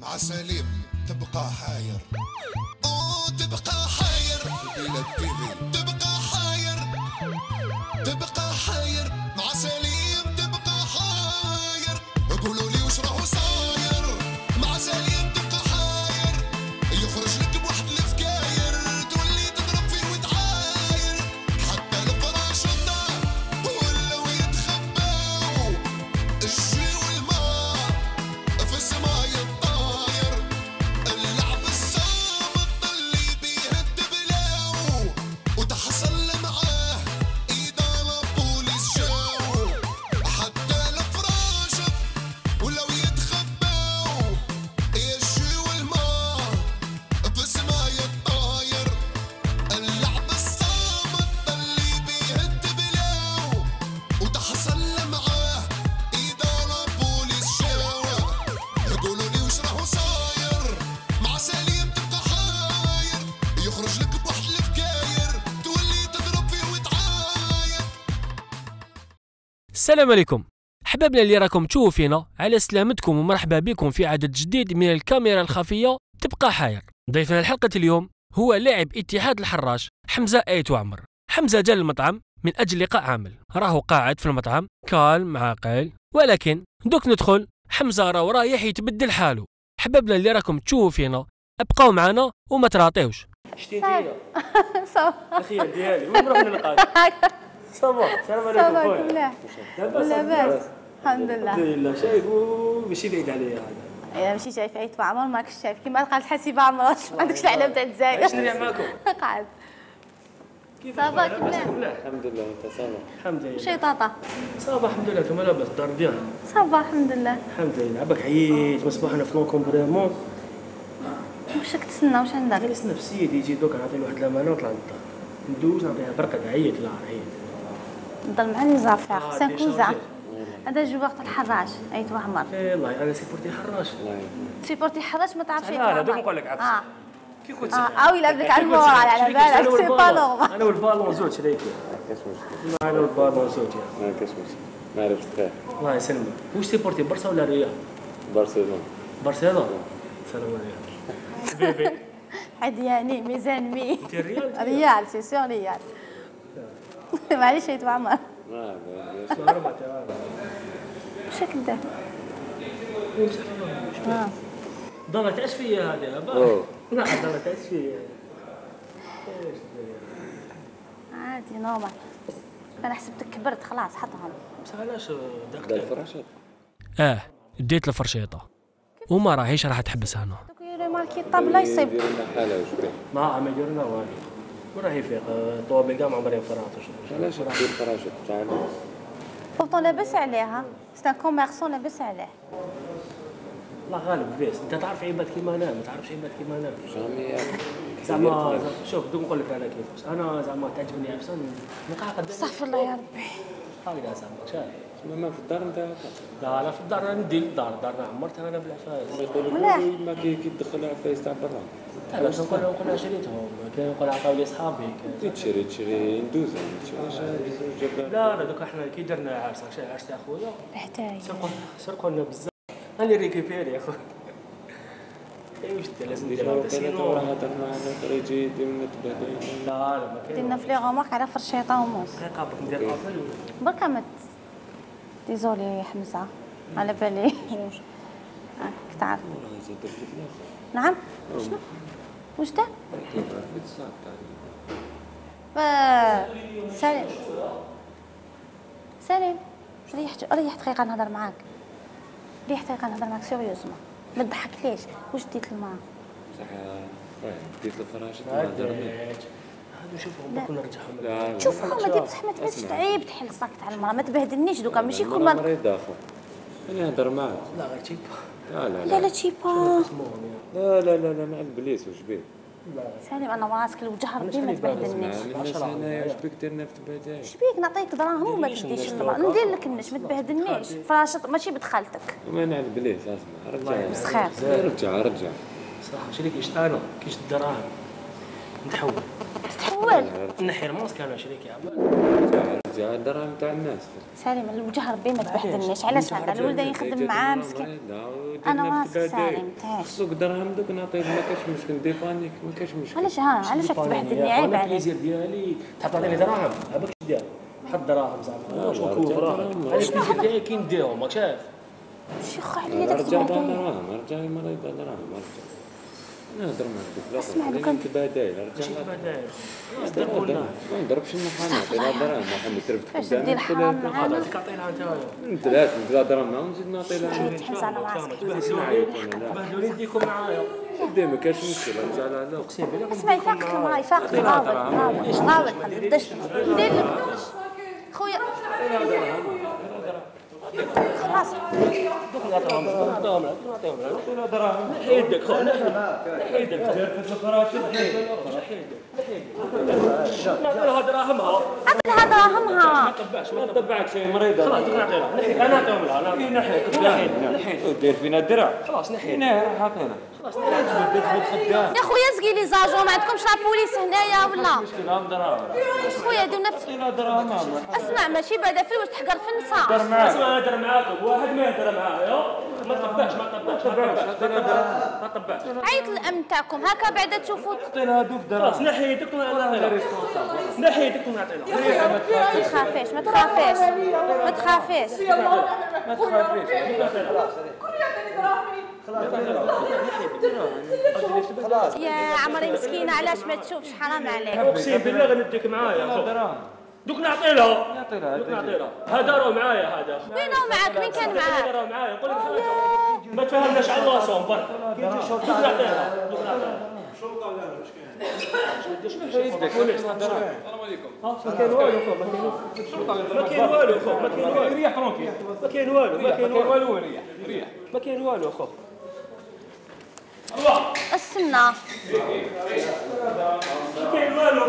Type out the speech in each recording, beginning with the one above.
مع سليم تبقى حاير تبقى حاير في بلاد تيفي تبقى حاير تبقى حاير مع سليم تبقى حاير قولوا لي وش راهو صاير مع سليم تبقى حاير يخرج لك بواحد الفكاير تولي تضرب فيه وتعاير حتى الفراش الدار ولاو يتخباو الجي والماء في السما يطاير اللعب الصامت اللي بيهد بلاو وتحصل معاه اذا البوليس جاو حتى الفراش ولاو يتخباو الجي والماء في السما يطاير اللعب الصامت اللي بيهد بلاو وتحصل معاه اذا البوليس جاو يقولوا لي وش راهو صاير مع سليم تبقى حاير يخرج لك بواحد الفكاير تولي تضرب فيه وتعاير. السلام عليكم حبابنا اللي راكم تشوفوا فينا، على سلامتكم ومرحبا بكم في عدد جديد من الكاميرا الخفية تبقى حاير. ضيفنا الحلقة اليوم هو لاعب اتحاد الحراش حمزة ايت وعمر. حمزة جا للمطعم من أجل لقاء عمل، راهو قاعد في المطعم كالم عاقل، ولكن دوك ندخل حمزة رايح يتبدل حاله. حبابنا اللي راكم تشوفوا فينا ابقاو معنا وما تراطيوش. شتي انتيا صافا اخي ديالي وين نروح نلقاك صافا السلام عليكم صافا خويا ملاح لاباس لاباس الحمد الحمد لله. لله شايف ماشي بعيد عليا هذا يا ماشي شايف عيط عمر ماكش شايف كيما قالت حسيبه عمر ما عندكش العلم تاع الجزائر. شنو اللي معاكم قاعد كيف صافا كيفاه ملاح الحمد لله انت صافا الحمد لله شي طاطا صافا الحمد لله كما لاباس الدار ديالنا صافا الحمد لله. الحمد لله عباك عييت مصباح انا في لونكومبريمون واش راك تسنى واش عندك؟ غير نستنى في السيد يجي دوك نعطيه واحد الامانه ونطلع للدار ندوز نعطيها برقد عييت لا عييت نضل مع الزعفر ديجا خصنا نكون زعف. جيت. هذا جو وقت الحراش عيط وعمر والله انا سيبورتي حراش الله يعافيك. سيبورتي حراش ما تعرفش عيط لا لا دوك وعمر. نقول لك عفس كي كنت يلعب لك على المورال على بالك سي با نورمال. انا والبالون زوج شريكي كاش مشكل انا والبالون زوج ما كاش مشكل ما عرفت خير الله يسلمك. واش سيبورتي برشا ولا ريال؟ برشلونة برشلونة. السلام عليكم حبيبي. عدياني ميزان مي انت الريال؟ ريال سي سور ريال. معليش عيط وعمر ما واش كدا ضلت تعيش فيا هذه أوه. لا ضلت تعيش فيا. عادي نورمال. انا حسبتك كبرت خلاص حطهم. بس علاش دا داك الفراشات ديت الفرشيطة وما راهيش راح تحبس هنا. دوك يديروا ماركي الطابله يصيب. يديروا لنا حالة واش بيه ما يديرنا والو وراه يفيق الطوابل كاع ما عمري فرات. علاش دير الفراشات تعال بورتون لاباس عليها سي ان كوميرسون لاباس عليه. الله غالب فيس انت تعرف عباد كيما انا ما تعرفش عباد كيما انا جامي زعما شوف دوك نقول لك انا كيفاش انا زعما تعجبني عفسه نلقاها قدام استغفر الله يا ربي. هكذا زعما شايف. ما في الدار نتاعك لا في الدار ندي للدار دارنا عمرتها انا بالعفايس. يقول ملاح. لك ما كيدخل عفايس تاع برا علاش نقول شريتهم كاين نقول عطاو لي صحابي تشري ندوز لا دوك احنا كي درنا عرس شي عرس تاع خويا الحتايه سرقوا لنا بزاف انا ريكيبيري يا خويا. اي واش دير لازم ندير هذا سينو. هضر معنا فريجي ديما تبهدل لا ما كاين درنا في لي غومارك على فرشيطه وموس. قابك ندير ابل بركا مت ديزولي يا حمزه على بالي. هاك تعرف نعم شنو واش دار؟ سليم سليم ريح دقيقه نهضر معاك. ريح دقيقه نهضر معاك سيريوزمون ما تضحكليش. واش ديت الماء؟ صح ديت الفراشات ما درنا هادو شوفهم كنا نرجعهم شوف هما دي بصح ما تبانش تعيب تحل الصاك تاع المراه ما تبهدلنيش دوكا ماشي كل كوما. مريض اخر انا نهضر معاك لا غير تيبا لا لا لا لا لا تشيبا لا مع البليس واش بيه سالم انا راسك الوجه ربي ما تبهدلنيش. من الناس هنايا واش بيك درنا في تبادل اش بيك نعطيك دراهم وما تديش المراه ندير لك النش ما تبهدلنيش فراشط ماشي بدخلتك. ما نعرف البليس اسمع رجع مسخير. رجع صح شريك ايش انا كيش الدراهم نتحول تحول نحي الماسك انا شريكي عباد رجع الدراهم تاع الناس. سالم الوجه ربي ما تبهدلنيش، علاش هذا الولد يخدم معاه مسكين. انا راسك سالم تاعي خصك دراهم دوك نعطيك ما كاش مشكل ديبانيك ما كاش مشكل. علاش راك تبهدلني؟ عيب عليك. البليزير ديالي تعطيني دراهم هذاك اش دير حط دراهم زعما واش نكون فراغ علاش البليزير ديالي كي نديهم راك شايف شيخ عليا داك رجع التبهدل. دراهم رجع مريض دراهم رجع نهضر معك اسمع لو كان بدايل رجع ما نضربش المحامي عطينا دراهم محامي ترفد فاش دير الحرام معانا هذيك عطينها نتايا انت لا تبدا دراهم معاهم نزيد نعطي لها تحمس على راسك. بهدلوني نديكم معايا قدام ما كاش مشكل رجع لها لا اقسم بالله اسمع يفاقك المراه يفاقك غاوي غاوي ما نبداش ندير لك خويا خلاص نحي يدك خويا نحي يدك في الفراش نعطيها دراهمها عطيها دراهمها. ما تتبعك شيء مريضه خلاص نعطيها انا نعطيهم لها نحي دير فينا الدرع خلاص نحي حاطينا خلاص نحي يا خويا زقي لي زاجون ما عندكمش لا بوليس هنايا ولا مشكلة دراهم خويا دير نفس. دراهم اسمع ماشي بعدا فلوس تحقر في النساء. اسمع انا معاكم واحد ما يهدر معايا ما تطبعش ما تطبعش عيط الامن تاعكم هكا بعدا تشوفوا. عطينا هذوك خلاص نحي يدك نحي يدك ونعطيها ما تخافيش ما تخافيش ما تخافيش. يا عمري مسكينه علاش ما تشوفش حرام عليك. اقسم بالله غنديك معايا دوك نعطي لها هذا راه معايا هذا وين هو معاك؟ مين كان معاك؟ راه معايا نقول لك حاجه ما تفهمناش على راسهم برك دوك نعطيها الشرطه ولا ما كاين والو ما كاين والو خو ما كاين والو ريح فرونكي ما كاين والو ريح ما كاين والو خو السنه ما كاين والو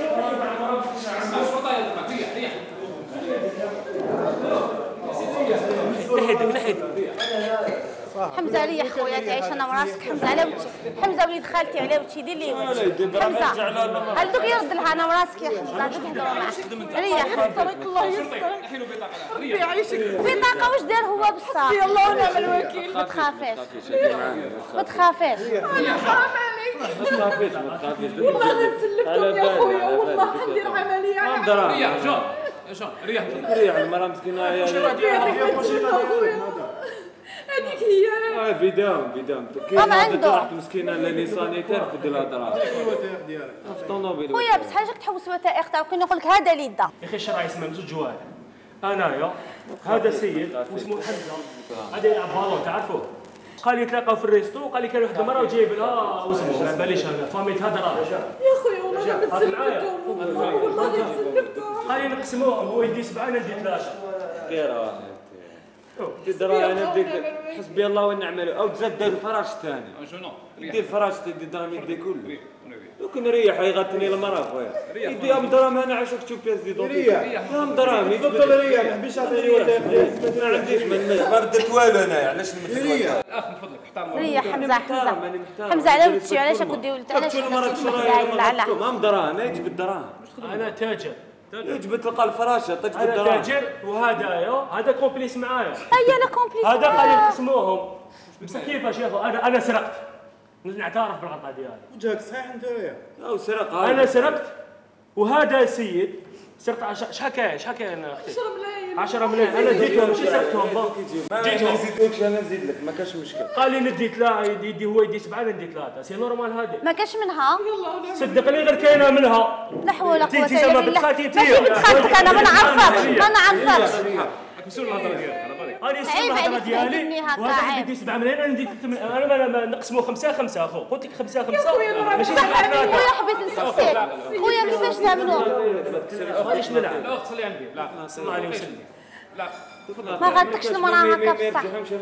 نحيد حمزه ريح خويا تعيش انا وراسك. حمزه على وجهي حمزه وليد خالتي على وجهي دير لي حمزه هل دوك يرد لها انا وراسك يا حمزه دوك هضروا معاه ريح يسترك الله يسترك ربي يعيشك. بطاقه واش دار هو بصح يا الله ونعم الوكيل. ما تخافيش ما تخافيش انا حرام عليك ما تخافيش والله غنسلفكم يا خويا والله غندير عمليه انا ريح المراه مسكينه هذيك هي فيدام كاين واحد مسكينه اللي سانيتير في ديال الهضره في الطوموبيل خويا بصح علاش تحوس الوثائق تاعك كي نقول لك هذا اللي دا. يا اخي الشرع يسمى بزوج جوارح انايا هذا سيد واسمه حمزه هذا يلعب بالون تعرفوه قال يتلاقاو في الريستو وقال لي كان واحد المراه وجايب لها واسمه ما باليش انا فاميت هذا راه يا خويا والله غنسلفكم والله غنسلفكم. قال لي نقسموه هو يدي 7 انا ندي 3 كيرا تدرا انا بديك حسبي الله ونعم الوكيل او تزاد دير الفراش الثاني شنو دير الفراش تدي دراهم يدي كله دوك نريح يغطني المراه خويا يديهم دراهم انا عاشوك تشوف بياس دي دراهم دراهم يفضل ريح ما حبيتش يعطيني ما عنديش ما ردت والو انايا علاش الاخ من فضلك احترم ريح حمزه على وجهي علاش كدير ولد علاش لا لا ما دراهم يجيب الدراهم انا تاجر يجب تلقى الفراشه تجيب انا الدراهم تاجر وهذا هذا كومبليس معايا هيا لا كومبليس. هذا قال يقسموهم بصح كيفاش يا اخو انا سرقت نعترف بالغلطه ديالي وجهك صحيح انت وياه او سرق انا سرقت وهذا السيد سرقت شحال كاين اختي 10 ملايين انا ديتهم ماشي سرقتهم جيتهم نزيدوكش انا نزيد لك ما كاش مشكل قال لي نديت لا يدي هو يدي 7 انا ندي 3 سي نورمال هذه ما كاش منها صدقني غير كاينه منها لا حول ولا قوه انتي الا زعما بالله. بنت خالتي ماشي بنت خالتك انا ما نعرفكش مسؤول الهضره ديالك انا عيب الهضره عليك ديالي تهددني هكا، وهذا عيب. يدي 7 ملايين انا ندي 3 ملايين انا ما نقسموا 5 اخو قلت لك 5 ماشي خويا حبيت نسقسيك خويا كيفاش تعملوا مانيش نلعب لا خلي عندي لا صلى الله عليه وسلم لا ما غادكش المراه هكا بصح.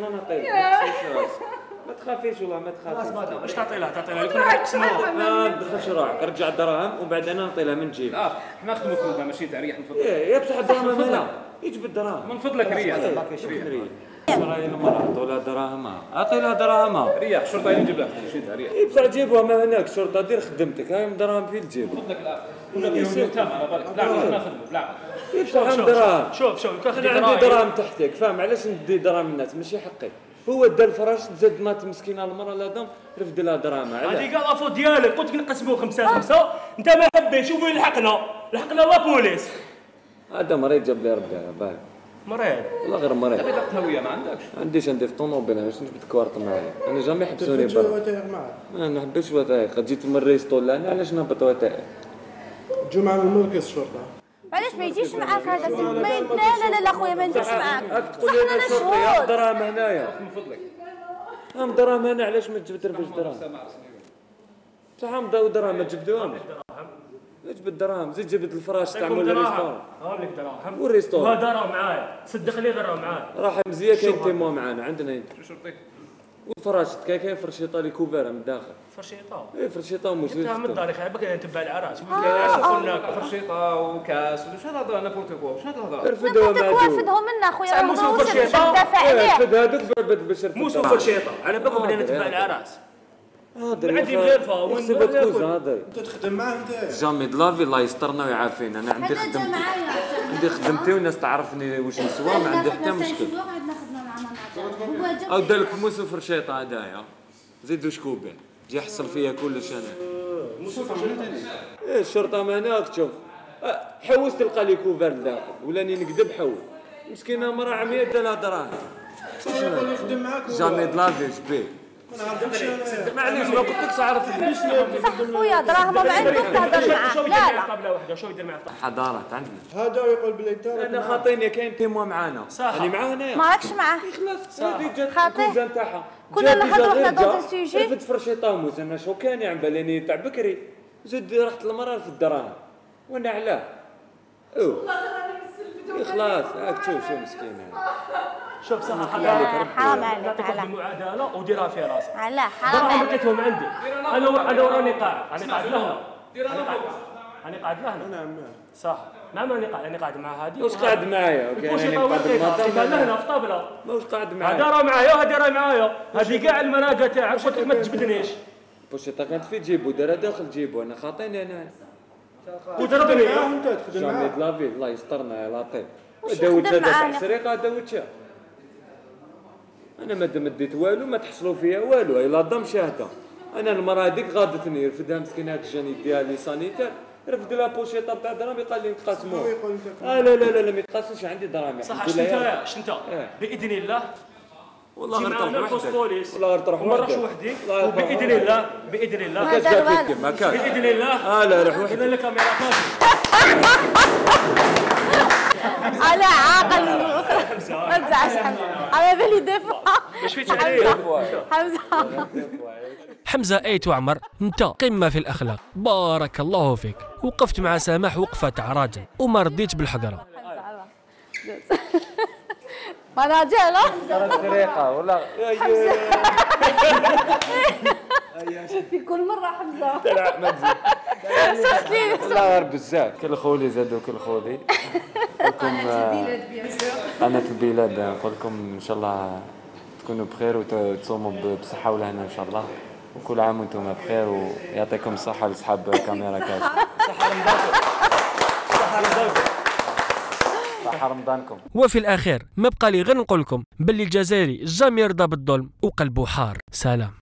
ما تخافيش والله ما تخافيش واش تعطي لها لكن نقسموها ما تدخلش روحك رجع الدراهم وبعد انا نعطي لها من جيبي حنا نخدموا في الماء ماشي تاع ريح من فضلك يا بصح الدراهم مالها يجبد الدراهم من فضلك ريال راهي المرأة عطوا لها دراهمها، عطي لها دراهمها. ريال الشرطه يجيب لها شدها ريال. اي بصح جيبوها ما هناك الشرطة دير خدمتك، هاي دراهم فين تجيب؟ من فضلك لا ولا فيهم تام على بالك لا ناخذ لا اي بصح دراهم. شوف انا عندي دراهم تحتك فاهم علاش ندي دراهم الناس ماشي حقي. هو دا الفراش زاد مات مسكينه المرأة لا رفد لها دراهمها علاش؟ هذه قال افو ديالك قلت لك نقسموا 5-5 انت ما حبيتش شوفوا وين لحقنا لا بوليس. هذا مريض جاب لي ربي على بالك. مريض والله غير مريض. تبي تاخذ هويه ما عندكش؟ عنديش عندي في طونوبيل علاش نجبد كوارت معايا انا جامي حبسوني برا. ما نحبش وثائق جيت من الريستو لهنا علاش نهبط وثائق؟ جمعة من مركز الشرطة. علاش ما يجيش معاك هذا السيد؟ لا لا خويا ما نجيش معاك. تقول لي انا شرطي دراهم هنايا. من فضلك. دراهم هنا علاش ما تجبد ربش دراهم؟ بصح مضاو دراهم ما تجبدوهم. جبد دراهم زيد جبت الفراش تاع مول الريستورون. هاوليك دراهم. والريستورون. وهذا راه معايا صدقني غير راه معايا. راه حمزيه كاين تيمو معانا عندنا شرطي. والفراش كاين فرشيطه لي كوفيره من الداخل. فرشيطه. اي فرشيطه ومش جبتها من الدار يا اخي نتبع العراس. فرشيطه وكاس وش هذا هضره نابورتي كوا وش هذا الهضره؟ رفدوها رفدهم منا خويا موسو فرشيطه. دافع عليه. رفد هذوك باش موسو فرشيطه على بالكم بدنا نتبع العراس. هذا عندي غير فاون. هذا أنت تخدم معاه أنت. جامي دلافي الله يسترنا ويعافينا انا عندي خدمتي. عندي خدمتي والناس تعرفني واش نسوى ما عندي حتى مشكل. او دالك موسو فرشيطه هدايا زيدو شكوبه جي يحصل فيها كلش انا. ايه الشرطه ما هناك شوف حوست تلقى لي كوفر لداخل ولاني نكذب حول مسكينه مرا عمية دالها دراهم. اللي يخدم معاك جامي دلافي شبيه ما نعرفكش أنا. معليش ما قلتلكش عرفني. صح خويا دراهم ما عندك تهضر معاه. لا لا قبله وحده شو يدير معاه؟ حضارات عندنا. هذا يقول بلي أنت انا خاطيني كاين تيموا معانا اللي معاه هنايا ما راكش معاه. خلاص هذه جات خاطيه. الكوزه نتاعها كنا نهضروا حنا دون السوجي. رفد فرشيطه وموز انا شو كان يعمل بالي تاع بكري زد رحت المراه في الدراهم وانا علاه خلاص هاك شوف مسكينه. شوف صح حرام عليك نعطيك على المعادله وديرها في راسك. على حرام دراهم عليك. لقيتهم عندي انا وراني قاعد لهنا انا قاعد لهنا نعم. صح ما راني قاعد مع هذه واش قاعد معايا اوكي وش انا قاعد لهنا في طابله واش قاعد هذا معايا راه معايا وهذه راه معايا هذه كاع المناقه تاعك قلت لك ما تجبدنيش بوشيطه كانت في جيبو دارها داخل جيبو انا خاطيني انا وضربني أنت تخدم جامي معاه. دلافي الله يسترنا يا لطيف وش داوت يخدم هذا تاع معانا؟ السرقه داوتها انا ما ديت والو ما تحصلوا فيها والو الا ضم شاهده انا المراه هذيك غادتني رفدها مسكينه الجاني ديالها لي سانيتير رفد لها بوشيطه تاع دراهم قال لي نتقاسموها لا ما يتقاسمش عندي دراهم صح شنت باذن الله والله غير معنا تروح البوست بوليس والله غير تروح وما نروحش وحدي وباذن الله ما كاش قاعد فيك ما كاش باذن الله لا روح وحدي اذا الكاميرا كافيه على عاقل ما تزعلش حمزه على بالي دافع ايش فيك عليا حمزه حمزة أيت وعمر انت قمة في الأخلاق بارك الله فيك. وقفت مع سماح وقفة تاع راجل وما رديتش بالحقرة. ما راجل السرقه والله في كل مره حمزه لا ما تزيد والله غير بزاف كل خولي زادوا كل خولي لكم قناة البلاد نقول لكم ان شاء الله تكونوا بخير وتصوموا بصحه والهنا ان شاء الله وكل عام وانتم بخير ويعطيكم الصحه لاصحاب كاميرا كاش صحه رمضانكم. وفي الأخير ما بقى لي غير نقول لكم باللي الجزائري جامي يرضى بالظلم وقلبه حار. سلام.